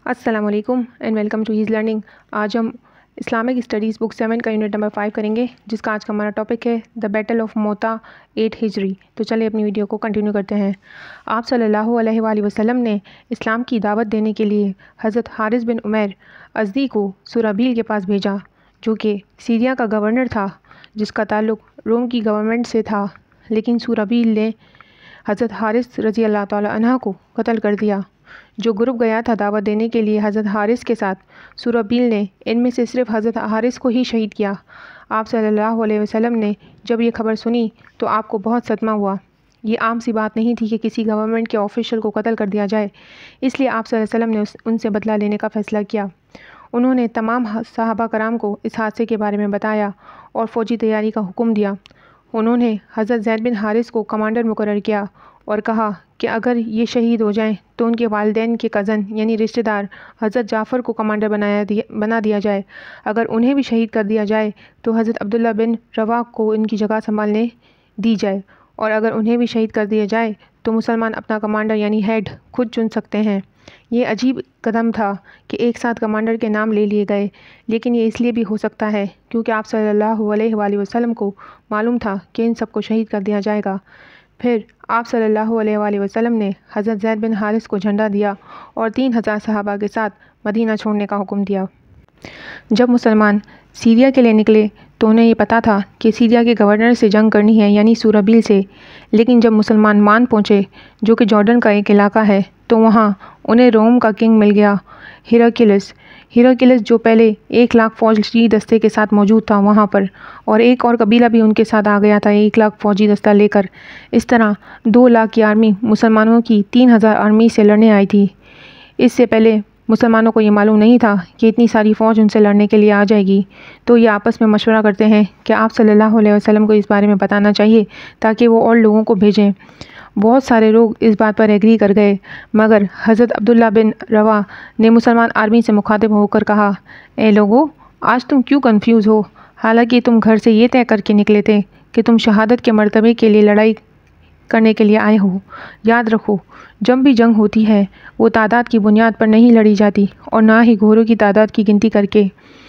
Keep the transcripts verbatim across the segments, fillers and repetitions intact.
अस्सलाम वालेकुम and welcome to his learning. आज हम इस्लामिक स्टडीज़ बुक सेवन का यूनिट नंबर फाइव करेंगे, जिसका आज का हमारा टॉपिक है the battle of Mutah eight हिजरी। तो चलिए अपनी वीडियो को कंटिन्यू करते हैं। आप सल्लल्लाहु अलैहि वसल्लम ने इस्लाम की दावत देने के लिए हज़रत हारिस बिन उमैर अज़दी को सुराबील के पास भेजा, जो कि सीरिया का गवर्नर था, जिसका ताल्लुक़ रोम की गवर्नमेंट से था। लेकिन सुराबील ने हज़रत हारिस रज़ी अल्लाह ताला अन्हा को कत्ल कर दिया। जो ग्रुप गया था दावत देने के लिए हज़रत हारिस के साथ, सुराबील ने इनमें से सिर्फ हज़रत हारिस को ही शहीद किया। आप सल्लल्लाहु अलैहि वसल्लम ने जब ये खबर सुनी तो आपको बहुत सदमा हुआ। ये आम सी बात नहीं थी कि किसी गवर्नमेंट के ऑफिशियल को कत्ल कर दिया जाए, इसलिए आप सल्लल्लाहु अलैहि वसल्लम ने उस उनसे बदला लेने का फ़ैसला किया। उन्होंने तमाम सहाबा कराम को इस हादसे के बारे में बताया और फ़ौजी तैयारी का हुक्म दिया। उन्होंने हज़रत ज़ैद बिन हारिस को कमांडर मुकर्रर किया और कहा कि अगर ये शहीद हो जाएं तो उनके वालिदैन के कज़न यानी रिश्तेदार हज़रत जाफ़र को कमांडर बनाया दिया बना दिया जाए। अगर उन्हें भी शहीद कर दिया जाए तो हज़रत अब्दुल्ला बिन रवा को इनकी जगह संभालने दी जाए, और अगर उन्हें भी शहीद कर दिया जाए तो मुसलमान अपना कमांडर यानी हेड खुद चुन सकते हैं। ये अजीब कदम था कि एक साथ कमांडर के नाम ले लिए गए, लेकिन ये इसलिए भी हो सकता है क्योंकि आप सल्लल्लाहु अलैहि वसल्लम को मालूम था कि इन सबको शहीद कर दिया जाएगा। फिर आप सल्लल्लाहु अलैहि वसल्लम ने हज़रत ज़ैद बिन हारिस को झंडा दिया और तीन हज़ार सहाबा के साथ मदीना छोड़ने का हुक्म दिया। जब मुसलमान सीरिया के लिए निकले तो उन्हें ये पता था कि सीरिया के गवर्नर से जंग करनी है यानी सुराबील से। लेकिन जब मुसलमान मान पहुँचे, जो कि जॉर्डन का एक इलाका है, तो वहाँ उन्हें रोम का किंग मिल गया, हिरक्लिस। हिरक्लिस जो पहले एक लाख फौजी दस्ते के साथ मौजूद था वहाँ पर, और एक और कबीला भी उनके साथ आ गया था एक लाख फौजी दस्ता लेकर। इस तरह दो लाख की आर्मी मुसलमानों की तीन हज़ार आर्मी से लड़ने आई थी। इससे पहले मुसलमानों को ये मालूम नहीं था कि इतनी सारी फ़ौज उनसे लड़ने के लिए आ जाएगी। तो ये आपस में मशवरा करते हैं कि आप सल्लल्लाहु अलैहि वसल्लम को इस बारे में बताना चाहिए ताकि वो और लोगों को भेजें। बहुत सारे लोग इस बात पर एग्री कर गए, मगर हज़रत अब्दुल्ला बिन रवा ने मुसलमान आर्मी से मुखातिब होकर कहा, ए लोगो, आज तुम क्यों कंफ्यूज हो? हालांकि तुम घर से ये तय करके निकले थे कि तुम शहादत के मर्तबे के लिए लड़ाई करने के लिए आए हो। याद रखो, जब भी जंग होती है वो तादाद की बुनियाद पर नहीं लड़ी जाती और ना ही घोड़ों की तादाद की गिनती करके।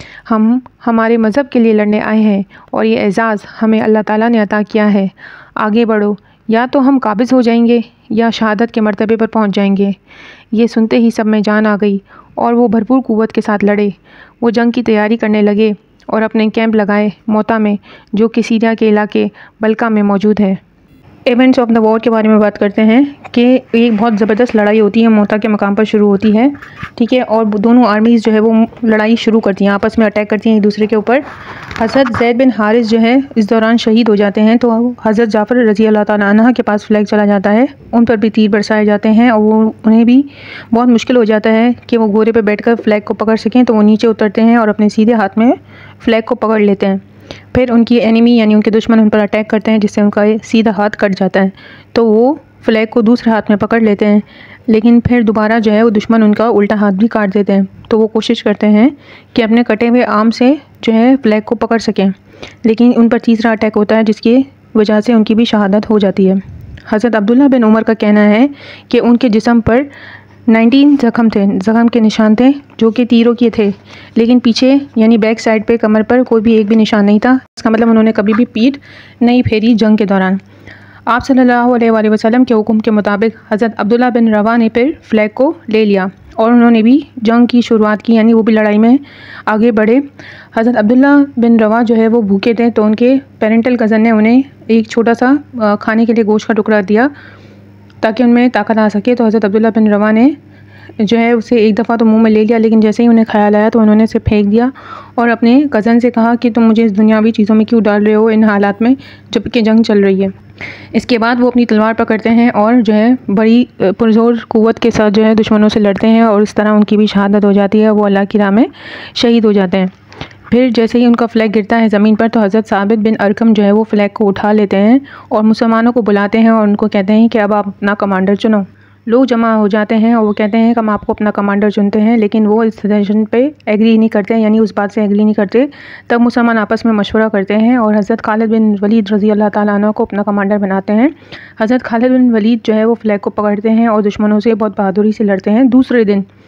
हम हमारे मज़हब के लिए लड़ने आए हैं और ये एज़ाज़ हमें अल्लाह ताला ने अता किया है। आगे बढ़ो, या तो हम काबिज़ हो जाएंगे या शहादत के मर्तबे पर पहुंच जाएंगे। ये सुनते ही सब में जान आ गई और वो भरपूर क़ुव्वत के साथ लड़े। वो जंग की तैयारी करने लगे और अपने कैंप लगाए मोता में, जो कि सीरिया के इलाके बल्का में मौजूद है। इवेंट्स ऑफ द वॉर के बारे में बात करते हैं कि एक बहुत ज़बरदस्त लड़ाई होती है, मोता के मकाम पर शुरू होती है, ठीक है। और दोनों आर्मीज़ जो है वो लड़ाई शुरू करती हैं, आपस में अटैक करती हैं एक दूसरे के ऊपर। हज़रत ज़ैद बिन हारिस जो है इस दौरान शहीद हो जाते हैं, तो हज़रत जाफ़र रज़ी अल्लाह ताला अन्हा के पास फ्लैग चला जाता है। उन पर भी तीर बरसाए जाते हैं और वो उन्हें भी बहुत मुश्किल हो जाता है कि वो घोड़े पर बैठकर फ्लैग को पकड़ सकें। तो वो नीचे उतरते हैं और अपने सीधे हाथ में फ्लैग को पकड़ लेते हैं। फिर उनकी एनिमी यानी उनके दुश्मन उन पर अटैक करते हैं, जिससे उनका सीधा हाथ कट जाता है। तो वो फ्लैग को दूसरे हाथ में पकड़ लेते हैं, लेकिन फिर दोबारा जो है वो दुश्मन उनका उल्टा हाथ भी काट देते हैं। तो वो कोशिश करते हैं कि अपने कटे हुए आर्म से जो है फ्लैग को पकड़ सकें, लेकिन उन पर तीसरा अटैक होता है, जिसकी वजह से उनकी भी शहादत हो जाती है। हज़रत अब्दुल्ला बिन उमर का कहना है कि उनके जिस्म पर नाइनटीन ज़ख़म थे ज़ख़म के निशान थे, जो कि तीरों के थे, लेकिन पीछे यानी बैक साइड पे कमर पर कोई भी एक भी निशान नहीं था। इसका मतलब उन्होंने कभी भी पीठ नहीं फेरी जंग के दौरान। आप सल्लल्लाहु अलैहि वसल्लम के हुक्म के मुताबिक हज़रत अब्दुल्ला बिन रवा ने फिर फ्लैग को ले लिया और उन्होंने भी जंग की शुरुआत की, यानी वो भी लड़ाई में आगे बढ़े। हज़रत अब्दुल्ला बिन रवा जो है वो भूखे थे, तो उनके पेरेंटल कज़न ने उन्हें एक छोटा सा खाने के लिए गोश्त का टुकड़ा दिया ताकि उनमें ताकत आ सके। तो हज़रत अब्दुल्ला बिन रवा ने जो है उसे एक दफ़ा तो मुंह में ले लिया, लेकिन जैसे ही उन्हें ख्याल आया तो उन्होंने उसे फेंक दिया और अपने कज़न से कहा कि तुम मुझे इस दुनियावी चीज़ों में क्यों डाल रहे हो इन हालात में जबकि जंग चल रही है। इसके बाद वो अपनी तलवार पकड़ते हैं और जो है बड़ी पुरजोर क़ुव्वत के साथ जो है दुश्मनों से लड़ते हैं और इस तरह उनकी भी शहादत हो जाती है, वो अल्लाह की राह में शहीद हो जाते हैं। फिर जैसे ही उनका फ्लैग गिरता है ज़मीन पर, तो हज़रत साबित बिन अरकम जो है वो फ्लैग को उठा लेते हैं और मुसलमानों को बुलाते हैं और उनको कहते हैं कि अब आप अपना कमांडर चुनो। लोग जमा हो जाते हैं और वो कहते हैं कि हम आपको अपना कमांडर चुनते हैं, लेकिन वो इस सजेशन पे एग्री नहीं करते, यानी उस बात से एग्री नहीं करते। तब मुसलमान आपस में मशवरा करते हैं और हज़रत खालिद बिन वलीद रज़ी अल्लाह ताला अन्हु को अपना कमांडर बनाते हैं। हज़रत खालिद बिन वलीद जो है वो फ्लैग को पकड़ते हैं और दुश्मनों से बहुत बहादुरी से लड़ते हैं। दूसरे दिन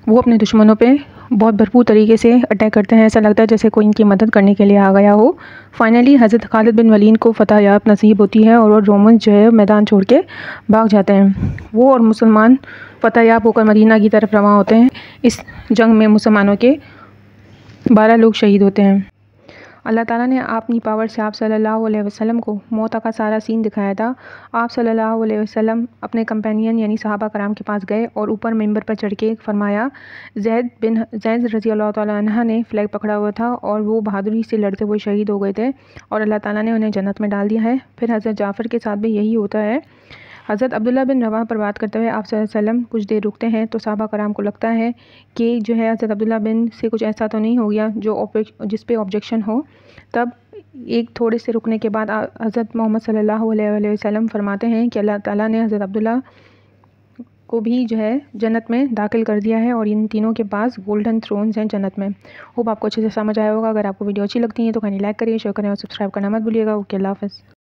वो अपने दुश्मनों पे बहुत भरपूर तरीके से अटैक करते हैं। ऐसा लगता है जैसे कोई इनकी मदद करने के लिए आ गया हो। फाइनली हज़रत खालिद बिन वलीद को फतह याब नसीब होती है और वो रोमन जो है मैदान छोड़ के भाग जाते हैं। वो और मुसलमान फतह याब होकर मदीना की तरफ रवाना होते हैं। इस जंग में मुसलमानों के बारह लोग शहीद होते हैं। अल्लाह ताला ने अपनी पावर से आप सल्लल्लाहु अलैहि वसल्लम को मौत का सारा सीन दिखाया था। आप सल्लल्लाहु अलैहि वसल्लम अपने कंपेनियन यानी सहाबा कराम के पास गए और ऊपर मिंबर पर चढ़ के फरमाया, ज़ैद बिन ज़ैद रज़ी अल्लाह ताला अन्हा ने फ्लैग पकड़ा हुआ था और वो बहादुरी से लड़ते हुए शहीद हो गए थे और अल्लाह ताला ने उन्हें जन्नत में डाल दिया है। फिर हज़रत जाफ़र के साथ भी यही होता है। हज़रत अब्दुल्ला बिन रवाह पर बात करते हुए आप सल्लल्लाहु अलैहि वसल्लम कुछ देर रुकते हैं तो सहाबा कराम को लगता है कि जो है हज़रत अब्दुल्ला बिन से कुछ ऐसा तो नहीं हो गया जो जिस पे ऑब्जेक्शन हो। तब एक थोड़े से रुकने के बाद हज़रत मोहम्मद सल्लल्लाहु अलैहि वसल्लम फरमाते हैं कि अल्लाह ताला ने हज़रत अब्दुल्ला को भी जो है जन्नत में दाखिल कर दिया है और इन तीनों के पास गोल्डन थ्रोन्स हैं जन्नत में। होप आपको अच्छे से समझ आया होगा। अगर आपको वीडियो अच्छी लगती है तो काइंडली लाइक करिए, शेयर करें और सब्सक्राइब करना मत भूलिएगा। ओके, अल्लाह हाफ़िज़।